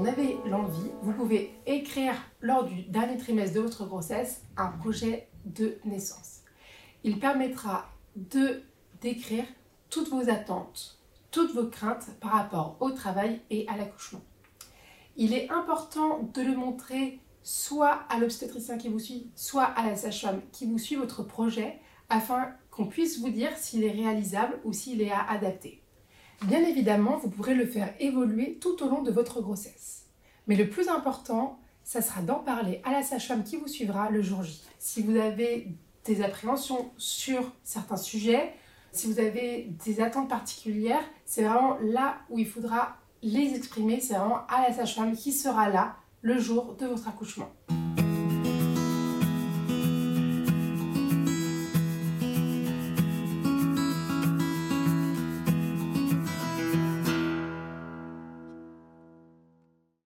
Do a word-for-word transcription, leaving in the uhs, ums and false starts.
en avez l'envie, vous pouvez écrire lors du dernier trimestre de votre grossesse un projet de naissance. Il permettra de décrire toutes vos attentes, toutes vos craintes par rapport au travail et à l'accouchement. Il est important de le montrer soit à l'obstétricien qui vous suit, soit à la sage-femme qui vous suit votre projet, afin qu'on puisse vous dire s'il est réalisable ou s'il est à adapter. Bien évidemment, vous pourrez le faire évoluer tout au long de votre grossesse. Mais le plus important, ça sera d'en parler à la sage-femme qui vous suivra le jour J. Si vous avez des appréhensions sur certains sujets, si vous avez des attentes particulières, c'est vraiment là où il faudra les exprimer. C'est vraiment à la sage-femme qui sera là le jour de votre accouchement.